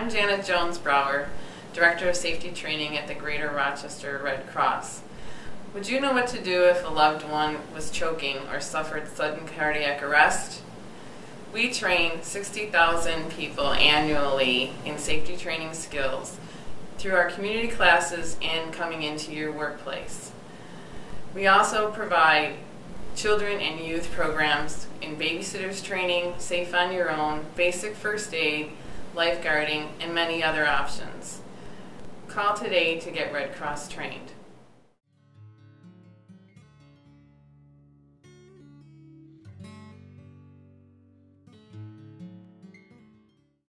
I'm Janet Jones-Brower, Director of Safety Training at the Greater Rochester Red Cross. Would you know what to do if a loved one was choking or suffered sudden cardiac arrest? We train 60,000 people annually in safety training skills through our community classes and coming into your workplace. We also provide children and youth programs in babysitters training, safe on your own, basic first aid, lifeguarding, and many other options. Call today to get Red Cross trained.